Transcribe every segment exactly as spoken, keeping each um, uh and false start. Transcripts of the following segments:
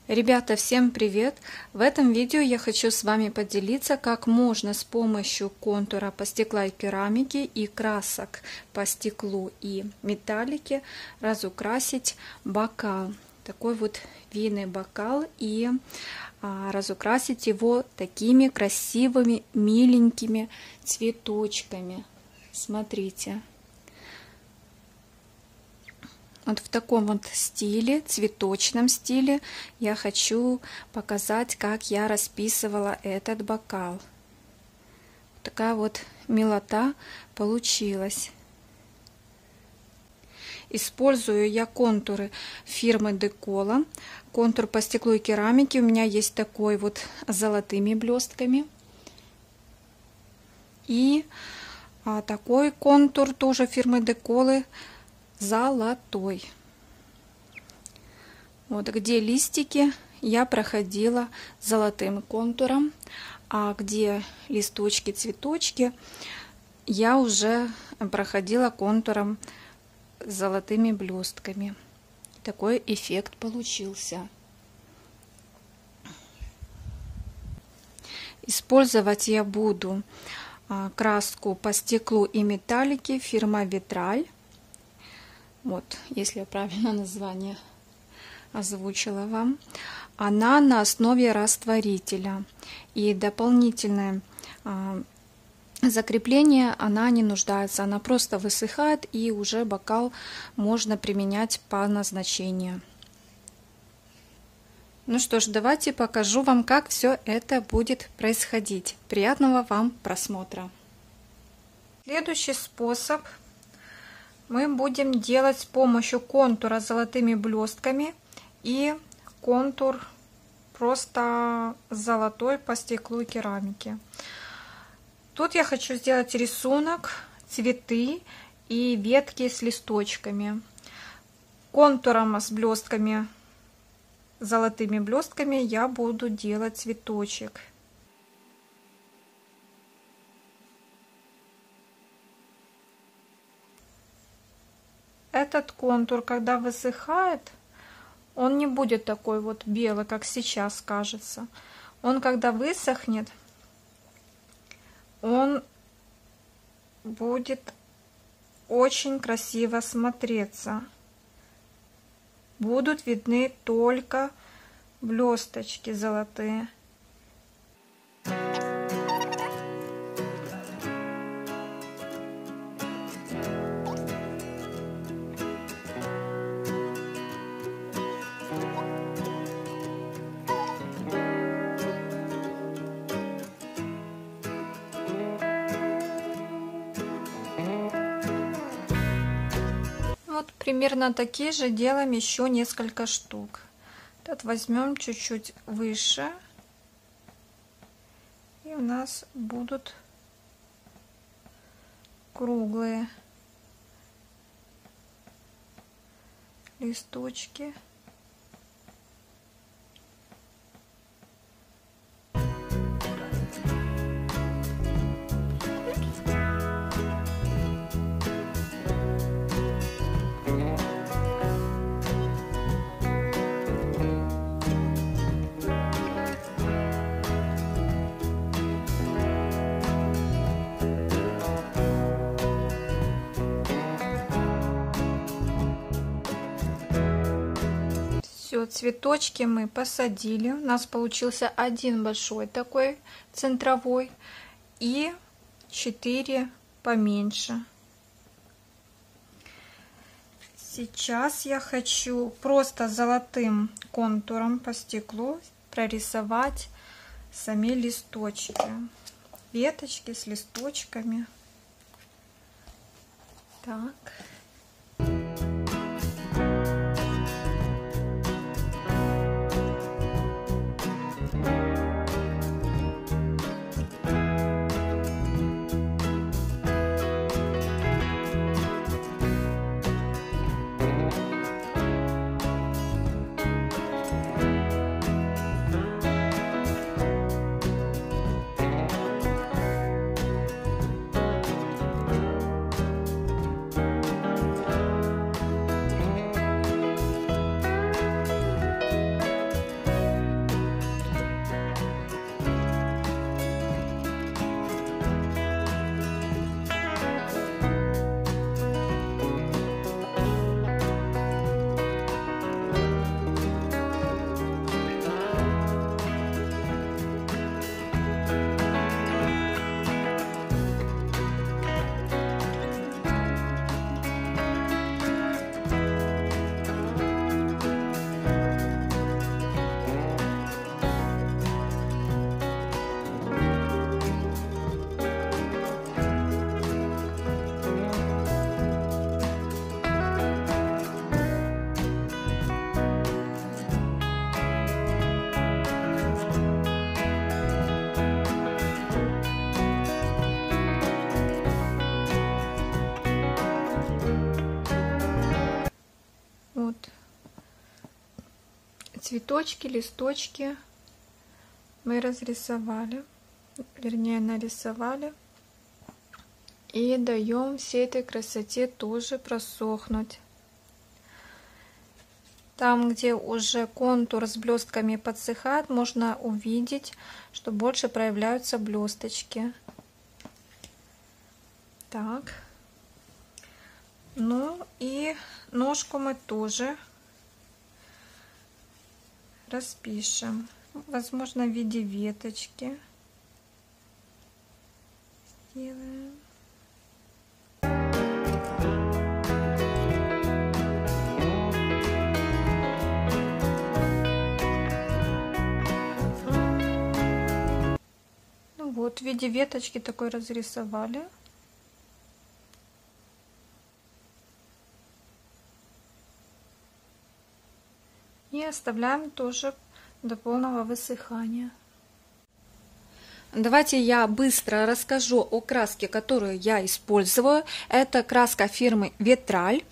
Ребята, всем привет! В этом видео я хочу с вами поделиться, как можно с помощью контура по стекла и керамике и красок по стеклу и металлике разукрасить бокал. Такой вот винный бокал, и а, разукрасить его такими красивыми, миленькими цветочками. Смотрите. Вот в таком вот стиле, цветочном стиле, я хочу показать, как я расписывала этот бокал. Такая вот милота получилась. Использую я контуры фирмы Декола. Контур по стеклу и керамике у меня есть такой вот с золотыми блестками. И а, такой контур тоже фирмы Деколы золотой. Вот где листики я проходила золотым контуром, а где листочки, цветочки я уже проходила контуром с золотыми блестками. Такой эффект получился. Использовать я буду краску по стеклу и металлике фирма Витраль. Вот, если я правильно название озвучила вам. Она на основе растворителя. И дополнительное а, закрепление она не нуждается. Она просто высыхает, и уже бокал можно применять по назначению. Ну что ж, давайте покажу вам, как все это будет происходить. Приятного вам просмотра. Следующий способ мы будем делать с помощью контура с золотыми блестками и контур просто золотой по стеклу и керамике. Тут я хочу сделать рисунок, цветы и ветки с листочками. Контуром с блестками, золотыми блестками я буду делать цветочек. Этот контур, когда высыхает, он не будет такой вот белый, как сейчас кажется. Он, когда высохнет, он будет очень красиво смотреться. Будут видны только блесточки золотые. Вот примерно такие же делаем еще несколько штук. Тут возьмем чуть-чуть выше, и у нас будут круглые листочки. Все, цветочки мы посадили. У нас получился один большой такой центровой и четыре поменьше. Сейчас я хочу просто золотым контуром по стеклу прорисовать сами листочки. Веточки с листочками. Так. цветочки, листочки мы разрисовали, вернее нарисовали. И даем всей этой красоте тоже просохнуть. Там, где уже контур с блестками подсыхает, можно увидеть, что больше проявляются блесточки. Так. Ну и ножку мы тоже распишем. Возможно, в виде веточки. Сделаем. Вот в виде веточки такой разрисовали. И оставляем тоже до полного высыхания. Давайте я быстро расскажу о краске, которую я использую. Это краска фирмы Витраль.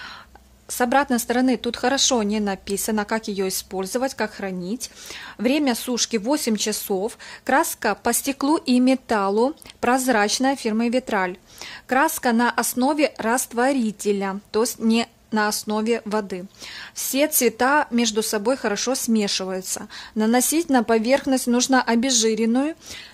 С обратной стороны тут хорошо не написано, как ее использовать, как хранить. Время сушки восемь часов. Краска по стеклу и металлу, прозрачная, фирмы Витраль. Краска на основе растворителя, то есть не на основе воды. Все цвета между собой хорошо смешиваются. Наносить на поверхность нужно обезжиренную,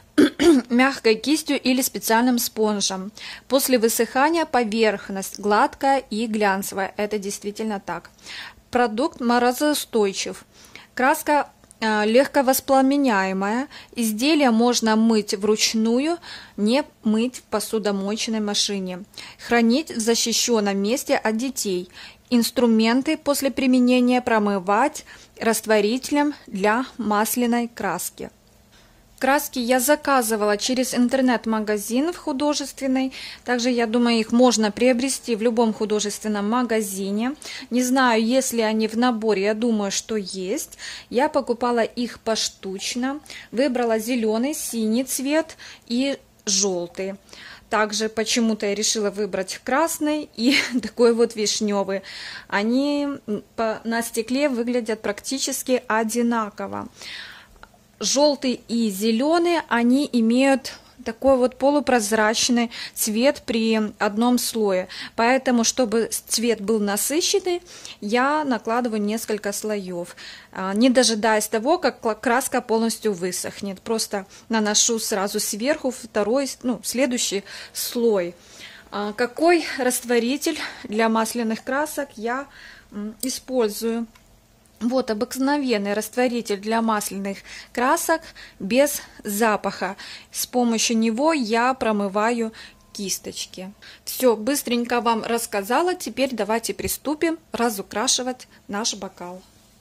мягкой кистью или специальным спонжем. После высыхания поверхность гладкая и глянцевая. Это действительно так. Продукт морозоустойчив. Краска э, легко воспламеняемая. Изделие можно мыть вручную, не мыть в посудомоечной машине. Хранить в защищенном месте от детей. Инструменты после применения промывать растворителем для масляной краски. Краски я заказывала через интернет-магазин в художественный. Также, я думаю, их можно приобрести в любом художественном магазине. Не знаю, есть ли они в наборе, я думаю, что есть. Я покупала их поштучно. Выбрала зеленый, синий цвет и желтый. Также почему-то я решила выбрать красный и такой вот вишневый. Они на стекле выглядят практически одинаково. Желтый и зеленый, они имеют такой вот полупрозрачный цвет при одном слое. Поэтому, чтобы цвет был насыщенный, я накладываю несколько слоев, не дожидаясь того, как краска полностью высохнет. Просто наношу сразу сверху второй, ну, следующий слой. Какой растворитель для масляных красок я использую? Вот обыкновенный растворитель для масляных красок без запаха. С помощью него я промываю кисточки. Все, быстренько вам рассказала. Теперь давайте приступим разукрашивать наш бокал.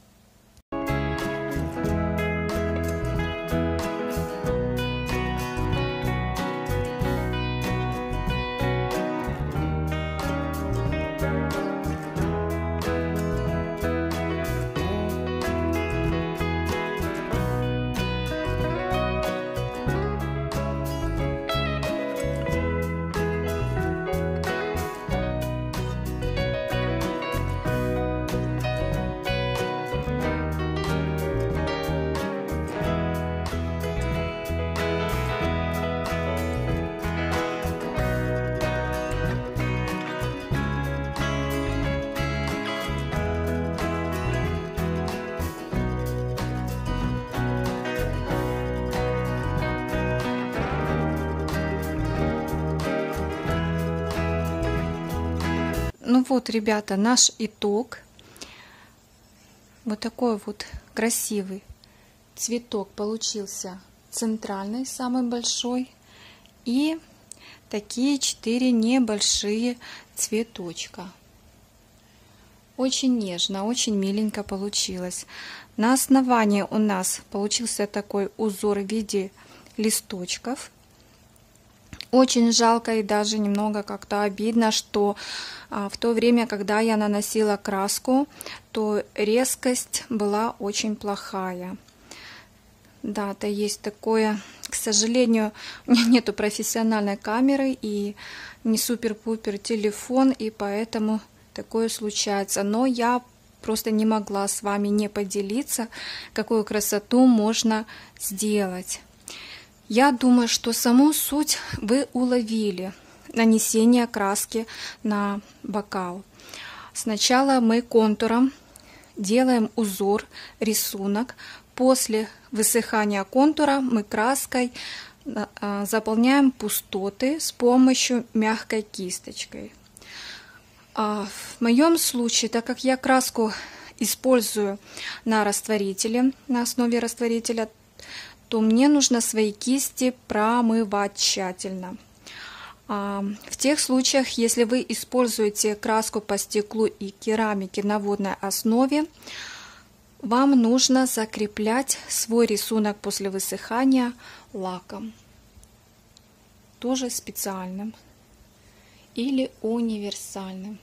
Ну вот, ребята, наш итог. Вот такой вот красивый цветок получился, центральный, самый большой. И такие четыре небольшие цветочка. Очень нежно, очень миленько получилось. На основании у нас получился такой узор в виде листочков. Очень жалко и даже немного как-то обидно, что а, в то время, когда я наносила краску, то резкость была очень плохая. Да, это есть такое. К сожалению, у меня нету профессиональной камеры и не супер-пупер телефон, и поэтому такое случается. Но я просто не могла с вами не поделиться, какую красоту можно сделать. Я думаю, что саму суть вы уловили. Нанесение краски на бокал. Сначала мы контуром делаем узор, рисунок. После высыхания контура мы краской заполняем пустоты с помощью мягкой кисточкой. В моем случае, так как я краску использую на растворителе, на основе растворителя, то мне нужно свои кисти промывать тщательно. В тех случаях, если вы используете краску по стеклу и керамике на водной основе, вам нужно закреплять свой рисунок после высыхания лаком, тоже специальным или универсальным.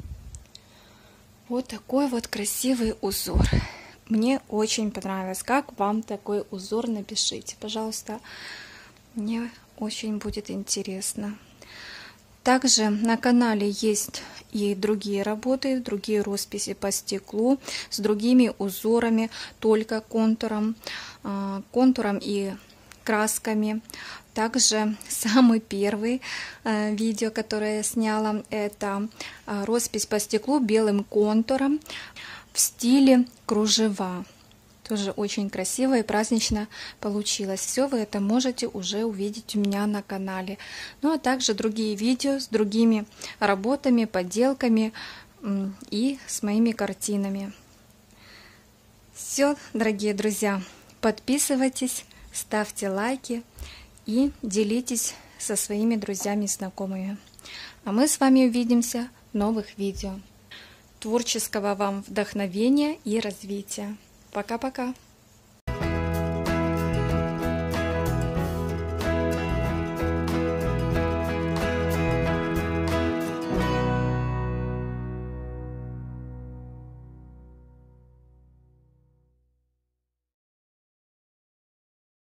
Вот такой вот красивый узор. Мне очень понравилось. Как вам такой узор? Напишите, пожалуйста. Мне очень будет интересно. Также на канале есть и другие работы, другие росписи по стеклу с другими узорами, только контуром, контуром и красками. Также самый первый видео, которое я сняла, это роспись по стеклу белым контуром в стиле кружева. Тоже очень красиво и празднично получилось. Все вы это можете уже увидеть у меня на канале. Ну а также другие видео с другими работами, поделками и с моими картинами. Все, дорогие друзья, подписывайтесь, ставьте лайки и делитесь со своими друзьями и знакомыми. А мы с вами увидимся в новых видео. Творческого вам вдохновения и развития. Пока-пока!